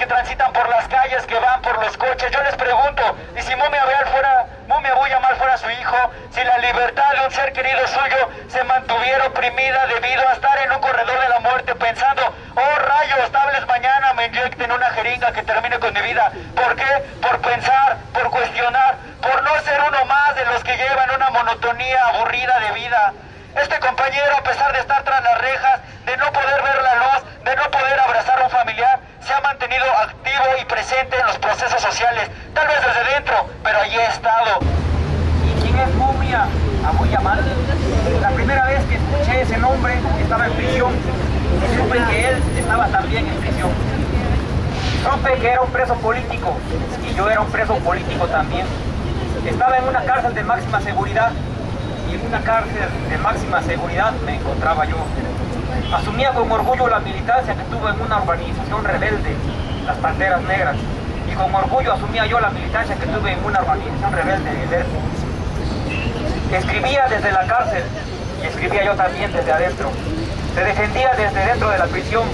que transitan por las calles, que van por los coches. Yo les pregunto, ¿y si Momia Abu Jamal fuera su hijo? Si la libertad de un ser querido suyo se mantuviera oprimida debido a estar en un corredor de la muerte pensando, oh rayos, tal vez mañana me inyecten una jeringa que termine con mi vida. ¿Por qué? Por pensar, por cuestionar, por no ser uno más de los que llevan una monotonía aburrida de vida. Este compañero, a pesar de estar tras las rejas, de no poder ver la luz, de no poder abrazar a un familiar, se ha mantenido activo y presente en los procesos sociales, tal vez desde dentro, pero allí ha estado. ¿Y quién es Momia Abu Jamal? La primera vez que escuché ese nombre estaba en prisión y supe que él estaba también en prisión. Supe que era un preso político y yo era un preso político también. Estaba en una cárcel de máxima seguridad y en una cárcel de máxima seguridad me encontraba yo. Asumía con orgullo la militancia que tuve en una organización rebelde, las Panteras Negras, y con orgullo asumía yo la militancia que tuve en una organización rebelde, el ERP. Escribía desde la cárcel y escribía yo también desde adentro. Se defendía desde dentro de la prisión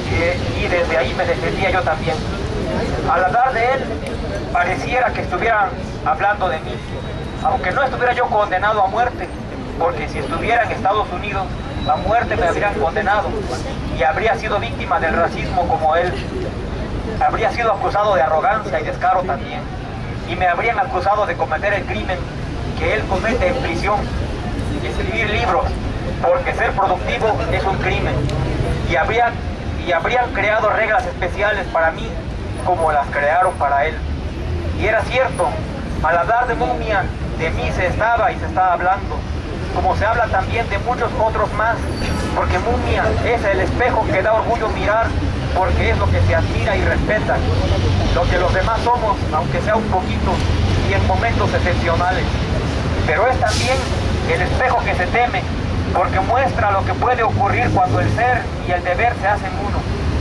y desde ahí me defendía yo también. Al hablar de él, pareciera que estuvieran hablando de mí, aunque no estuviera yo condenado a muerte, porque si estuviera en Estados Unidos, la muerte me habrían condenado y habría sido víctima del racismo como él. Habría sido acusado de arrogancia y descaro también, y me habrían acusado de cometer el crimen que él comete en prisión, escribir libros, porque ser productivo es un crimen, y habrían creado reglas especiales para mí como las crearon para él. Y era cierto, al hablar de Momia, de mí se estaba y se está hablando, como se habla también de muchos otros más, porque Momia es el espejo que da orgullo mirar, porque es lo que se admira y respeta, lo que los demás somos, aunque sea un poquito y en momentos excepcionales. Pero es también el espejo que se teme, porque muestra lo que puede ocurrir cuando el ser y el deber se hacen uno.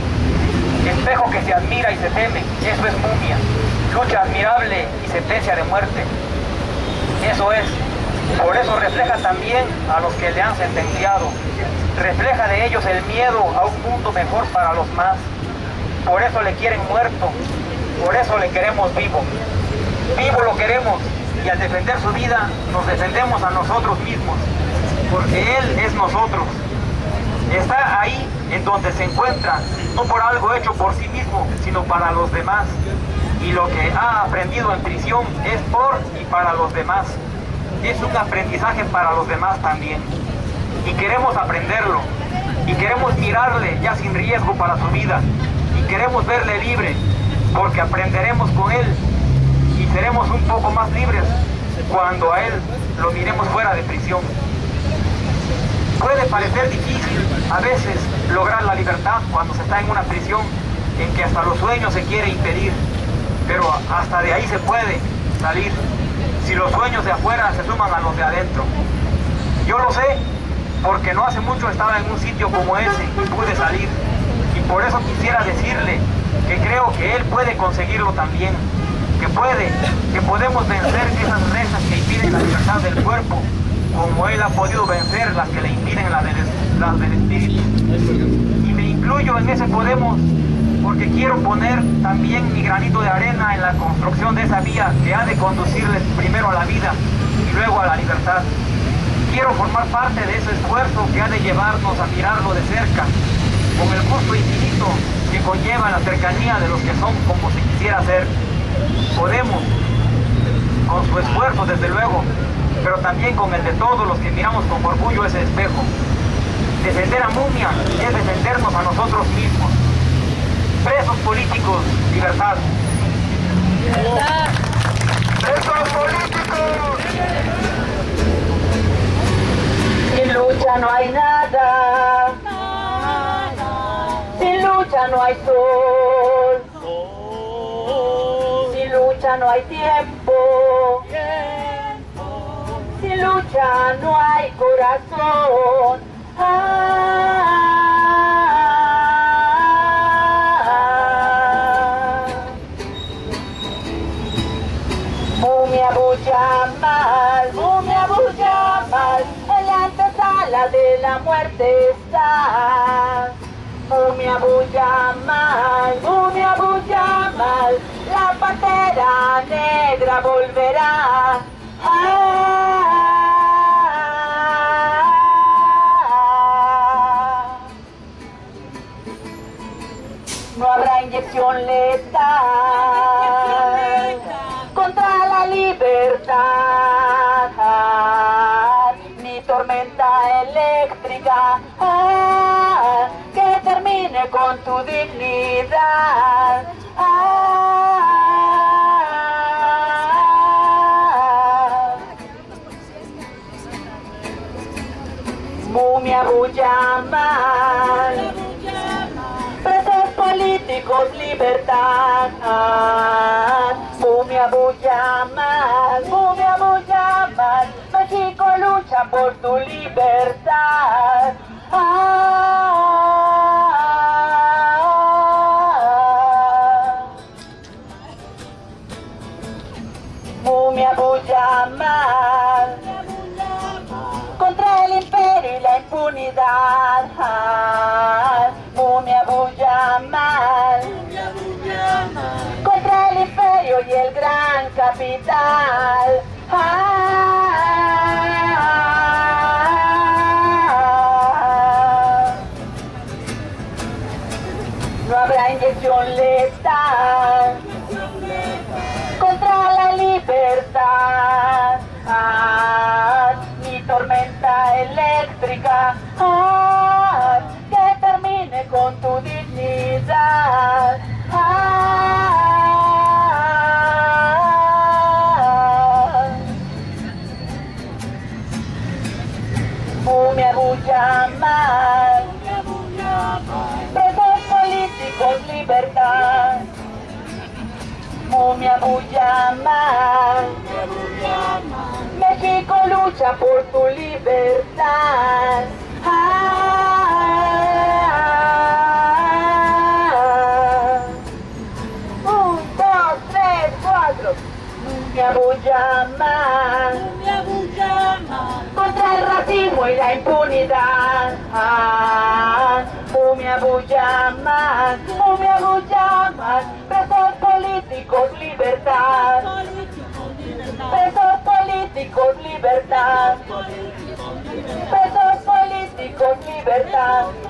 Espejo que se admira y se teme, eso es Momia, lucha admirable y sentencia de muerte. Eso es. Por eso refleja también a los que le han sentenciado. Refleja de ellos el miedo a un mundo mejor para los más. Por eso le quieren muerto. Por eso le queremos vivo. Vivo lo queremos y al defender su vida nos defendemos a nosotros mismos. Porque Él es nosotros. Está ahí en donde se encuentra, no por algo hecho por sí mismo, sino para los demás. Y lo que ha aprendido en prisión es por y para los demás. Es un aprendizaje para los demás también. Y queremos aprenderlo. Y queremos mirarle ya sin riesgo para su vida. Y queremos verle libre, porque aprenderemos con él. Y seremos un poco más libres cuando a él lo miremos fuera de prisión. Puede parecer difícil a veces lograr la libertad cuando se está en una prisión en que hasta los sueños se quiere impedir. Pero hasta de ahí se puede salir, si los sueños de afuera se suman a los de adentro. Yo lo sé, porque no hace mucho estaba en un sitio como ese y pude salir. Y por eso quisiera decirle que creo que él puede conseguirlo también, que podemos vencer esas rejas que impiden la libertad del cuerpo, como él ha podido vencer las que le impiden las del espíritu. Y me incluyo en ese podemos, porque quiero poner también mi granito de arena en la construcción de esa vía que ha de conducirles primero a la vida y luego a la libertad. Quiero formar parte de ese esfuerzo que ha de llevarnos a mirarlo de cerca, con el gusto infinito que conlleva la cercanía de los que son como se quisiera ser. Podemos, con su esfuerzo desde luego, pero también con el de todos los que miramos con orgullo ese espejo. Defender a Momia es defendernos a nosotros mismos. Presos políticos, libertad. ¡Libertad! ¡Presos políticos! Sin lucha no hay nada. Sin lucha no hay sol. Sin lucha no hay tiempo. Sin lucha no hay corazón. Momia Abu Jamal, en la antesala de la muerte está. Mumia Buyamal, la pantera negra volverá. No habrá inyección letal contra la libertad, ni tormenta eléctrica que termine con tu dignidad. Mumia Buyamal, presos políticos, libertad. Mumia Buyamal, México lucha por tu libertad. Mumia Buyamal, contra el imperio y la impunidad. Mumia Buyamal, contra el imperio y el gran capital. No habrá inyección letal contra la libertad, ni tormenta eléctrica que termine con tu dignidad. Mumia Buyamal, presos políticos, libertad. Mumia Buyamal, México lucha por tu libertad. 1, 2, 3, 4. Mumia Buyamal, contra el racismo y la impunidad. Mumia Buyamal, presos políticos, libertad. Presos políticos, libertad. Presos políticos, libertad.